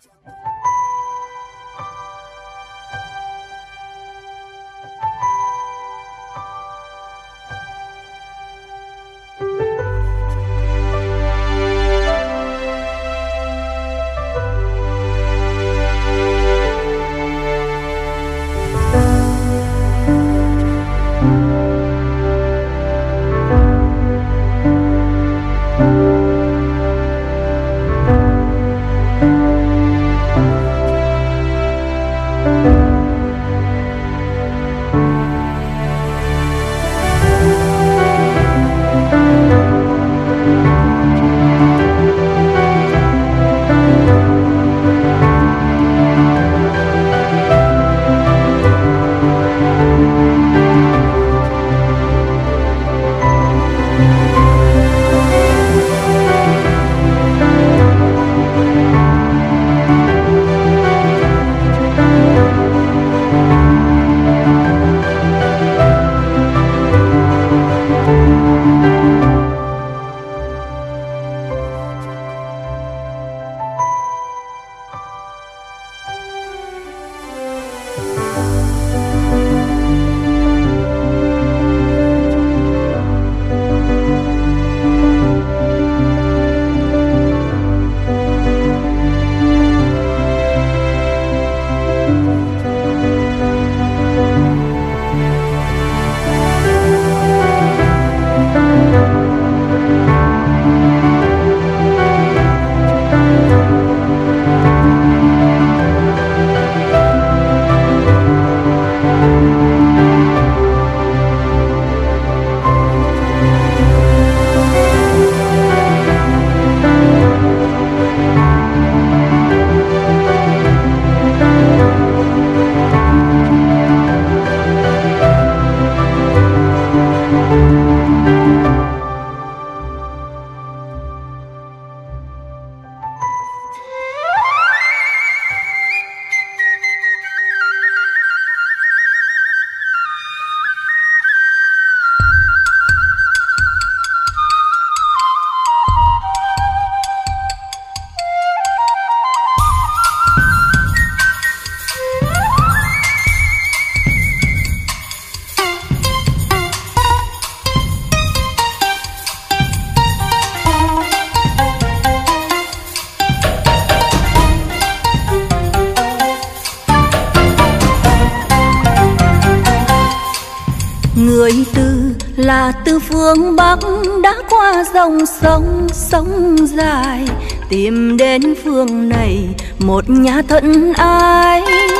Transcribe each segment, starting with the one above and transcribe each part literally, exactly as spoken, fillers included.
Người từ là từ phương Bắc đã qua dòng sông sông dài, tìm đến phương này một nhà thân ai.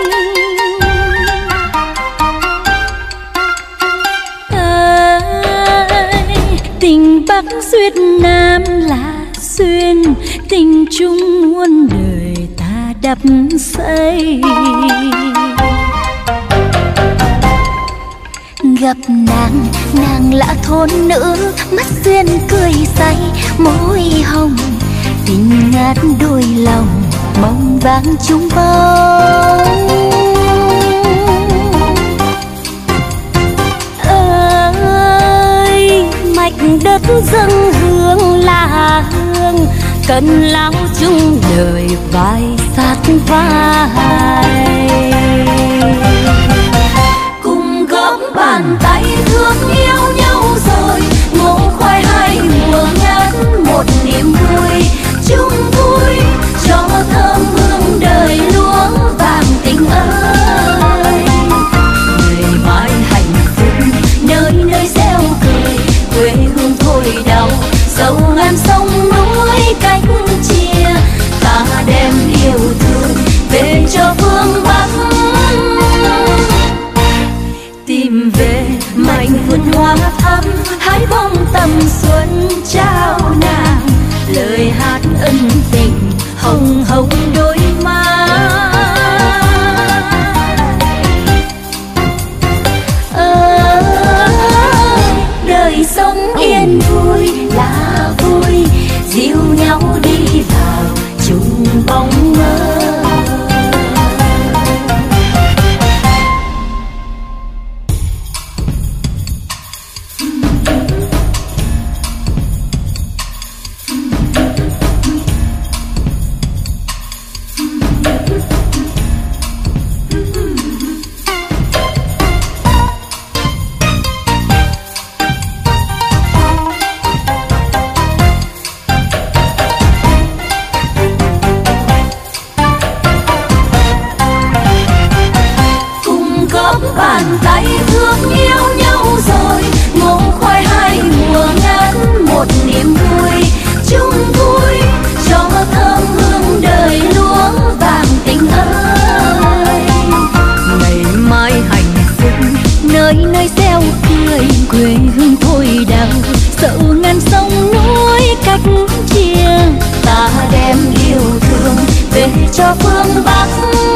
Tình Bắc duyên Nam là duyên, tình chung muôn đời ta đắp xây. Gặp nàng, nàng là thôn nữ, mắt duyên cười say, môi hồng, tình ngát đôi lòng, mong vang chung bóng. Ơi, mạch đất dâng hương là hương, cần lao chung đời vai sát vai. Bàn tay thương yêu nhau rồi, ngộ khoai hai mùa ngát một niềm vui, chung vui cho thơm hương đời lúa vàng tình ơi. Người mãi hạnh phúc nơi nơi reo cười, quê hương thôi đau dẫu ngàn sông núi cách chia, ta đem yêu thương về cho phương Bắc. Tìm về mảnh vườn hoa thắm, hái bông tầm xuân trao nàng, lời hát ân tình hồng hồng đôi má. Ơ, đời sống yên vui là vui, dìu nhau đi vào chung bóng mơ. cho phương Bắc.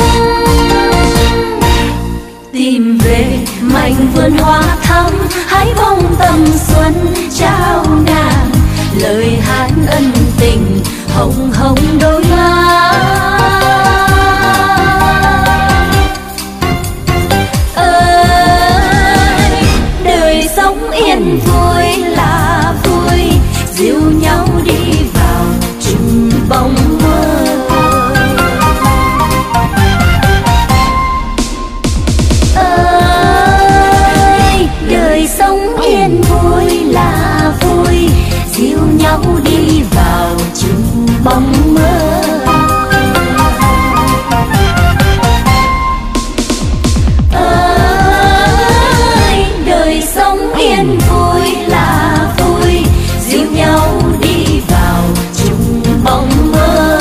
Tìm về mảnh vườn hoa thắm, hái bông tầm xuân trao nàng lời hát ân tình hồng hồng đôi má. Ơi đời sống yên vui là vui, dìu nhau đi vào chung bóng mơ. Ơi đời sống yên vui là vui, dìu nhau đi vào chung bóng mơ. Ơi đời sống yên vui là vui, dìu nhau đi vào chung bóng mơ.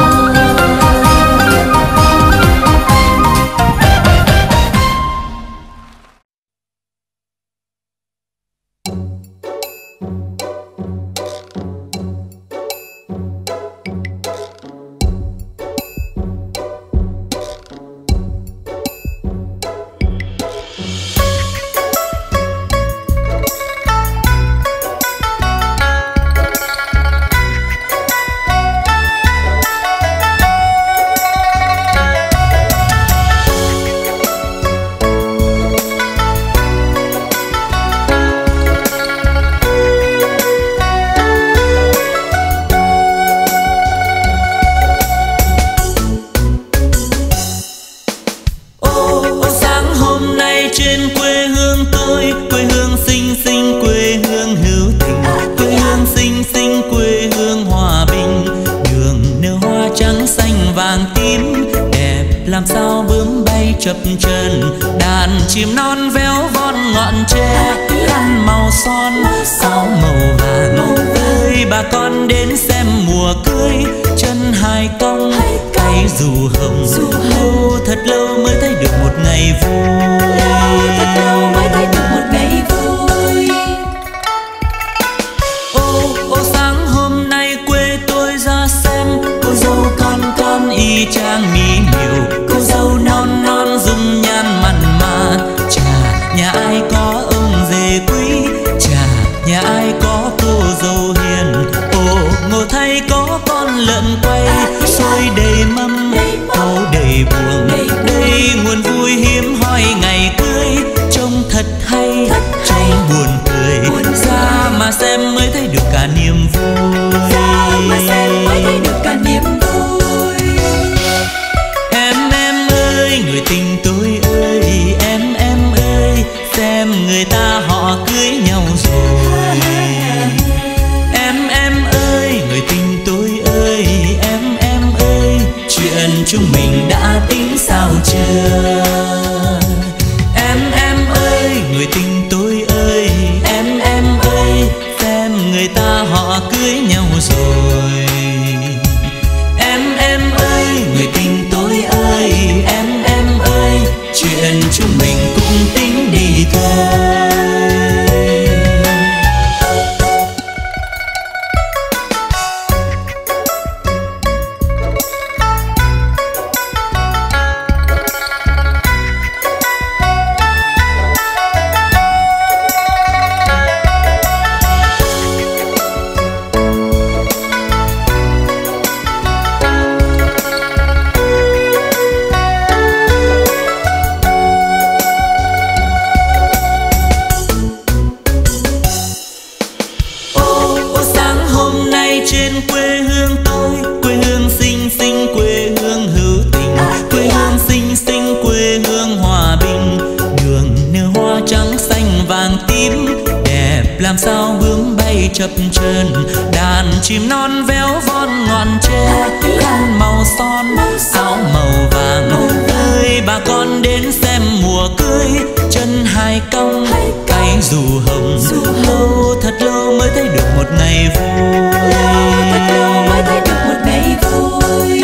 chập chờn đàn chim non véo von ngọn tre khăn màu son áo màu vàng ơi bà con đến xem mùa cưới chân hai cong cây dù hồng lâu thật lâu mới thấy được một ngày vui thật lâu mới thấy được một ngày vui. ô ô sáng hôm nay quê tôi ra xem cô dâu con con y chang mỹ miều cô dâu non non dung nhan mặn mà chà nhà ai có ông rể quý chà nhà ai có cô dâu hiền ô ngộ thay có con lợn quay xôi đầy mâm áo đầy buồng đây nguồn vui hiếm hoi ngày cưới trông thật hay trông buồn cười ra mà xem mới thấy được cả niềm vui ra mà xem mới thấy được cả niềm vui. Em em ơi người tình tôi ơi em em ơi xem người ta họ cưới nhau rồi. Em em ơi người tình tôi ơi em em ơi chuyện chúng mình đã tính sao chưa. Em em ơi người tình tôi ơi em em ơi xem người ta họ cưới nhau rồi. Em em ơi người tình tôi ơi em em ơi chuyện chúng mình cũng tính đi thôi. Làm sao bướm bay chập chờn đàn chim non véo von ngọn tre khăn màu son áo màu vàng ơi bà con đến xem mùa cưới chân hai cong cây dù hồng lâu thật lâu mới thấy được một ngày vui thật lâu mới thấy được một ngày vui.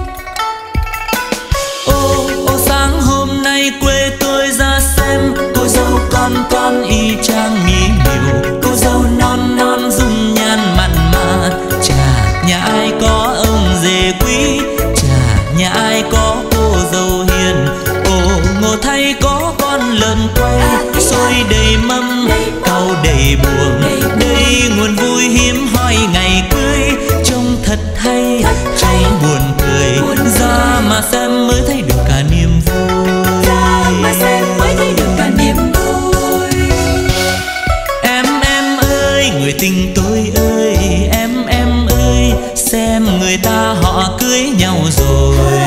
ô ô sáng hôm nay quê tôi ra xem cô dâu con con y chang mỹ miều cô dâu non non dung nhan mặn mà chà nhà ai có ông rể quý chà nhà ai đầy buồn. Đây nguồn vui hiếm hoi ngày cưới, trông thật hay, trông buồn cười. Ra mà xem mới thấy được cả niềm vui. Ra mà xem mới thấy được cả niềm vui. Em em ơi, người tình tôi ơi, em em ơi, xem người ta họ cưới nhau rồi.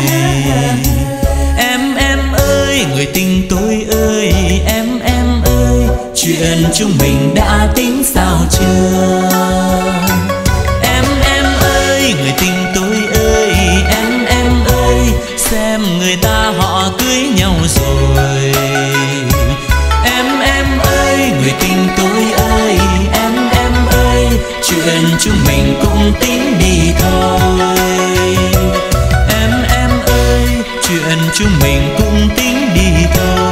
Em em ơi, người tình tôi ơi, em em ơi, chuyện chúng mình đã tính sao chưa? Em em ơi, người tình tôi ơi, em em ơi, xem người ta họ cưới nhau rồi. Em em ơi, người tình tôi ơi, em em ơi, chuyện chúng mình cũng tính đi thôi. Em em ơi, chuyện chúng mình cũng tính đi thôi.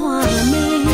hòa mình.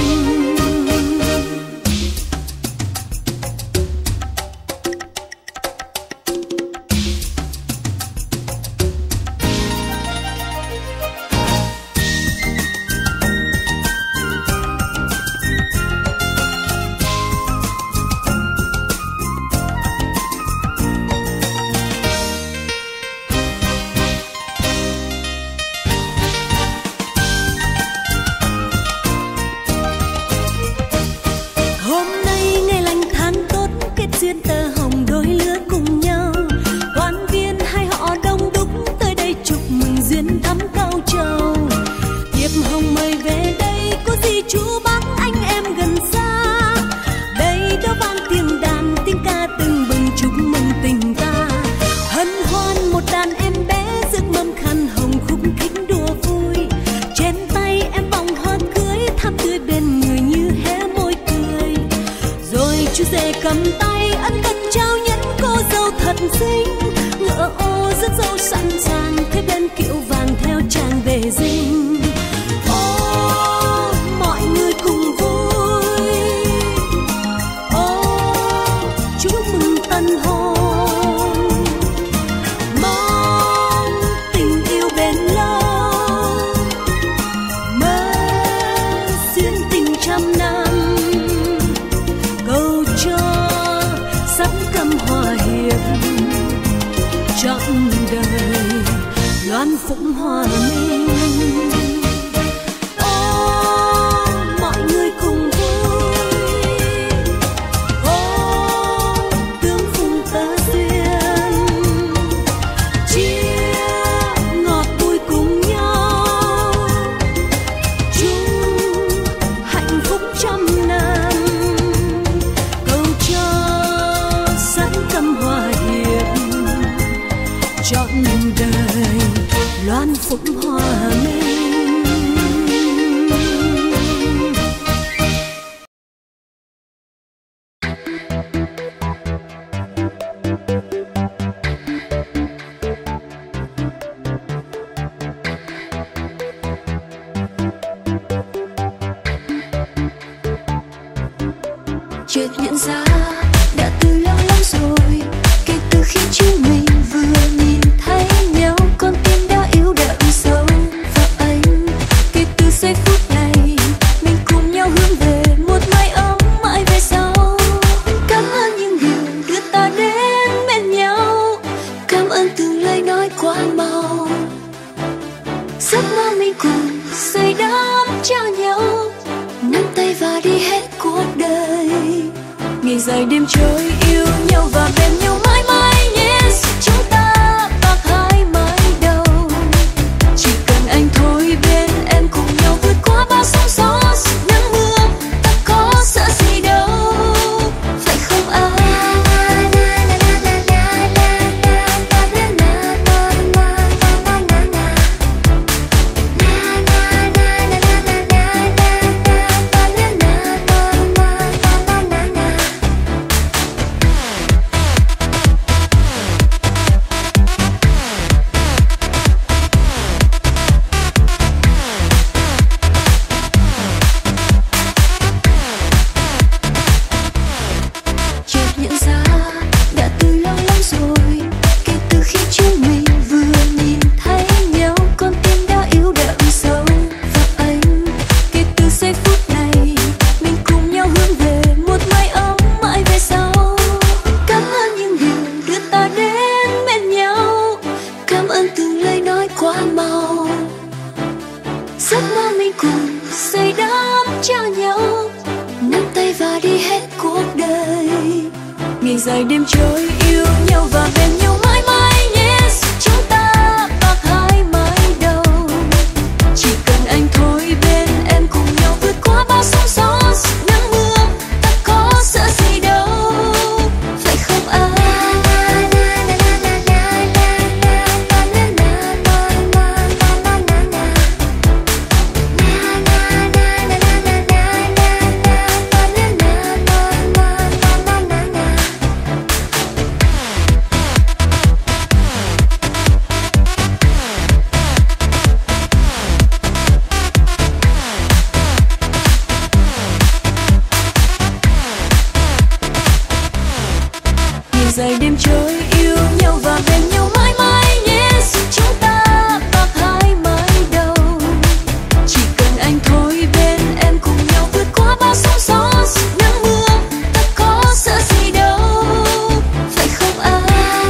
dài đêm trôi yêu nhau và bên nhau mãi mãi nhé. Xin chúng ta bạc hai mái đầu, chỉ cần anh thôi bên em cùng nhau vượt qua bao sóng gió nắng mưa, ta có sợ gì đâu phải không anh?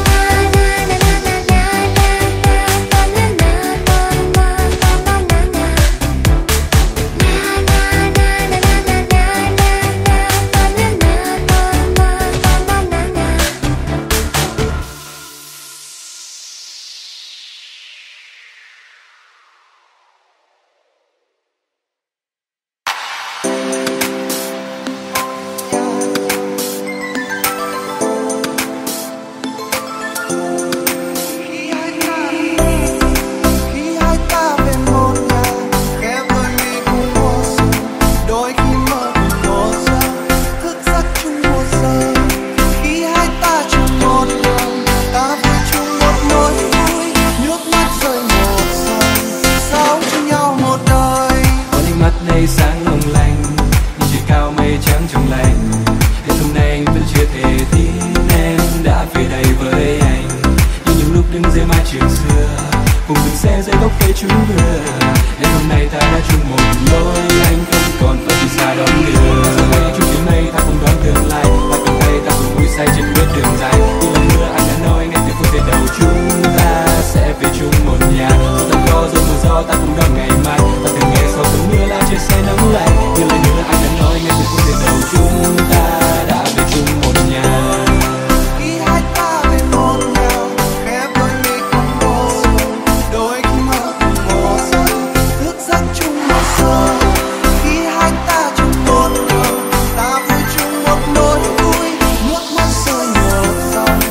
Sáng long lanh nhìn trời cao mây trắng trong lành, đến hôm nay anh vẫn chưa thể tin em đã về đây với anh. Nhưng những lúc đứng dưới mái trường xưa cùng dừng xe dưới gốc cây chúng vừa, đến hôm nay ta đã chung một lối, anh không còn phải đi xa đón đưa. Giờ đây chung trên mây ta cùng đón tương lai, ta cầm tay ta cùng vui say trên bước đường dài. Như lần nữa anh đã nói ngay từ phút giây đầu chúng ta sẽ về chung một nhà. Dù ta có dù mưa gió ta cùng đón ngày mai, ta từng nghe sau cơn mưa lá trời say nắng lạnh. Như lời nữa anh đã nói ngay từ phút giây đầu chúng ta đã về chung một nhà. Khi hai ta về một nhà, khép đôi mi cùng một giấc, đôi khi mơ cùng một giấc, thức giấc chung một giờ. Khi hai ta chung một đường, ta vui chung một nỗi vui, nước mắt rơi một dòng.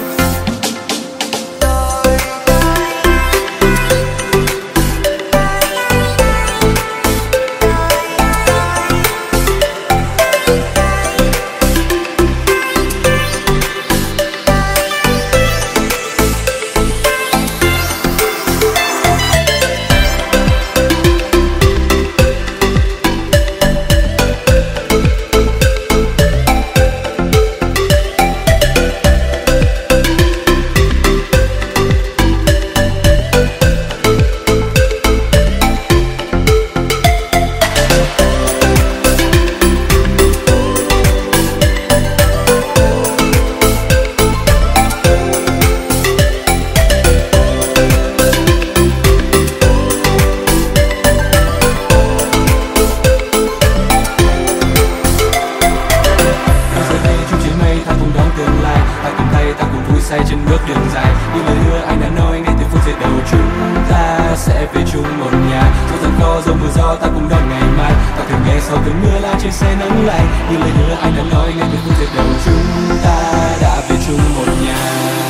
Say trên bước đường dài, như lời hứa anh đã nói ngay từ phút giây đầu chúng ta sẽ về chung một nhà. Dù rằng có dòng mưa gió ta cùng đón ngày mai, ta thường nghe sau cơn mưa lá trời say nắng lạnh. Như lời hứa anh đã nói ngay từ phút giây đầu chúng ta đã về chung một nhà.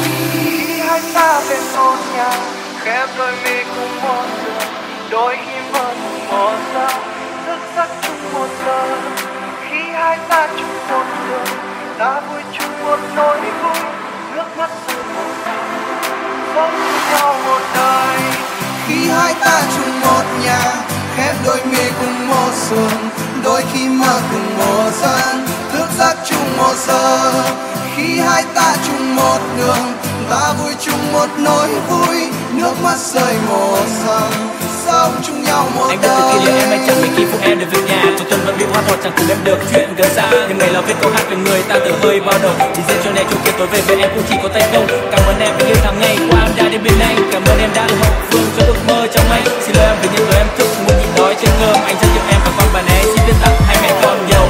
Khi hai ta về một nhà, khép đôi mi cùng một giấc, đôi khi mơ cùng một giấc, thức giấc chung một giờ. Khi hai ta chung một đường, ta vui chung một nỗi vui, nước mắt rơi một dòng, sống chung nhau một đời. Khi hai ta chung một nhà, khép đôi mi cùng một giường, đôi khi mơ cùng một giấc, thức giấc chung một giờ. Khi hai ta chung một đường, ta vui chung một nỗi vui, nước mắt rơi một dòng, sống chung nhau một anh đời. Anh đã từ kia em anh chẳng mấy khi phụ em được về nhà, tuổi xuân vẫn bị hoa thọt chẳng cùng em được chuyện gần xa. Nhưng ngày là viết câu hát về người ta từ hơi bao đầu, chỉ riêng cho nên chung kia tối về với em cũng chỉ có tay không. Cảm ơn em vì những tháng ngày qua em đã đến bên anh, cảm ơn em đã ủng hộ phương cho ước mơ trong anh. Xin lỗi em vì những lời em thức muốn nhịn đói trên cơm, anh rất yêu em và con bà né xin biết tặng hai mẹ con nhiều.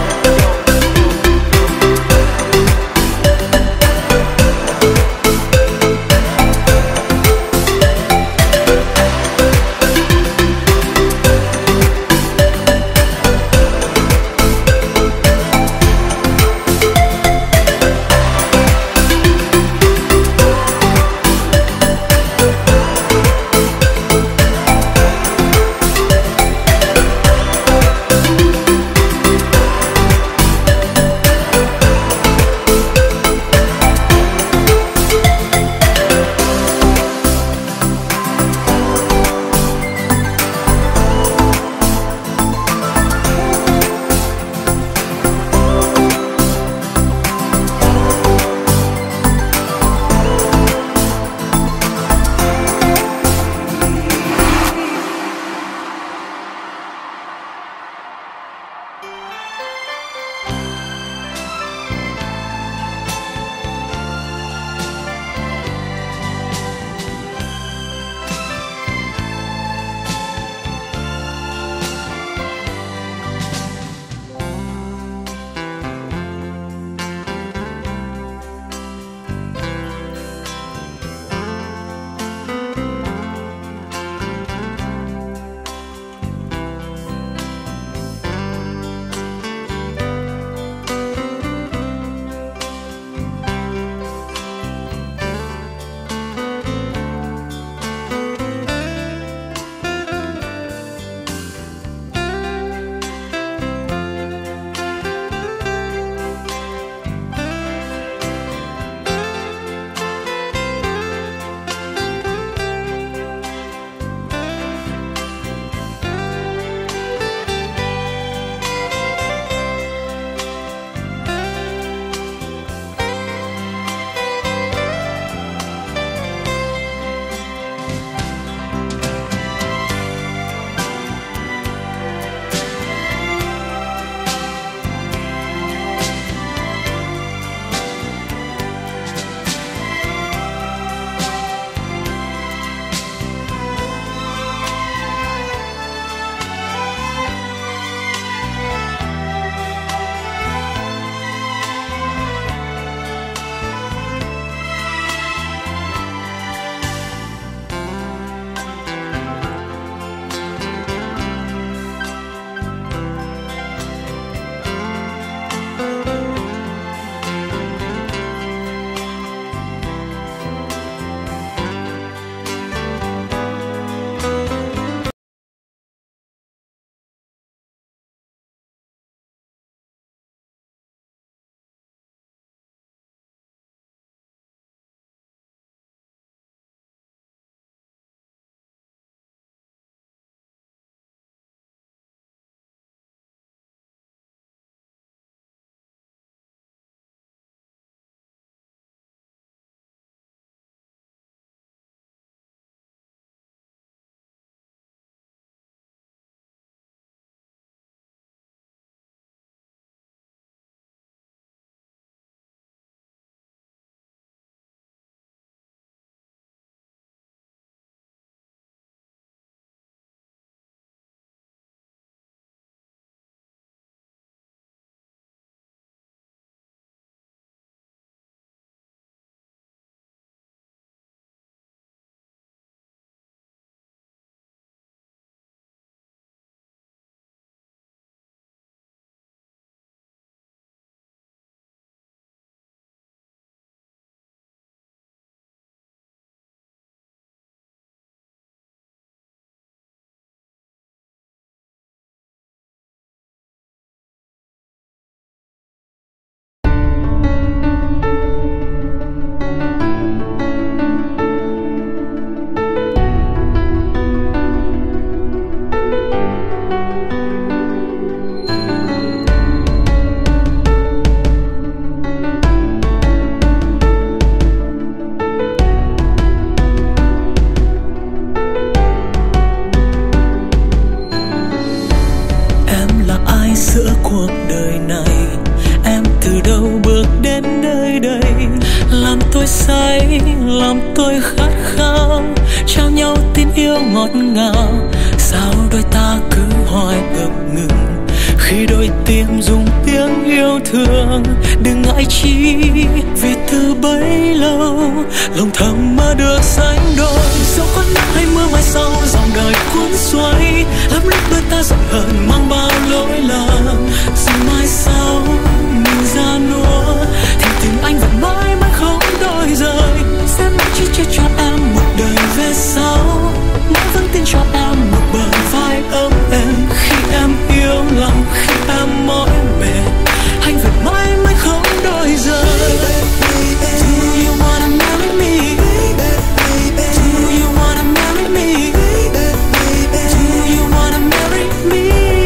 này. Em từ đâu bước đến nơi đây, làm tôi say, làm tôi khát khao, trao nhau tin yêu ngọt ngào. Sao đôi ta cứ hoài ngập ngừng khi đôi tim dùng tiếng yêu thương. Đừng ngại chi vì từ bấy lâu lòng thầm mơ được sánh đôi. Dẫu có nắng hay mưa mai sau dòng đời cuốn xoay, lắm lúc đôi ta giận hờn mang bao lỗi lầm. Rồi mai sau mình ra nua thì tình anh vẫn mãi mãi không đổi rời. Sẽ mãi chỉ chia cho em một đời về sau, mãi vẫn tin cho em một bờ vai ấm êm. Khi em yêu lòng, khi em mỏi mệt, anh vẫn mãi mãi không đổi rời. Do you wanna marry me? Do you wanna marry me? Do you wanna marry me?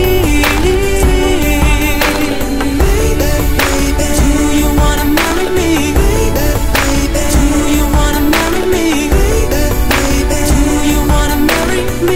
Do you wanna marry me? Do you wanna marry me? Do you wanna marry me?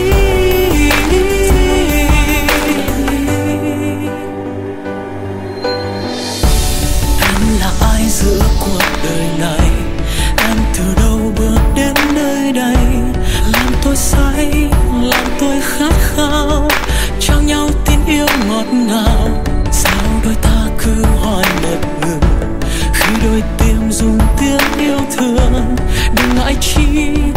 Em là ai giữa cuộc đời này? Em từ đâu bước đến nơi đây? Làm tôi say, làm tôi khát khao, trao nhau tin yêu ngọt ngào. Sao đôi ta cứ hoài ngập ngừng khi đôi tim dùng tiếng yêu thương? Đừng ngại chi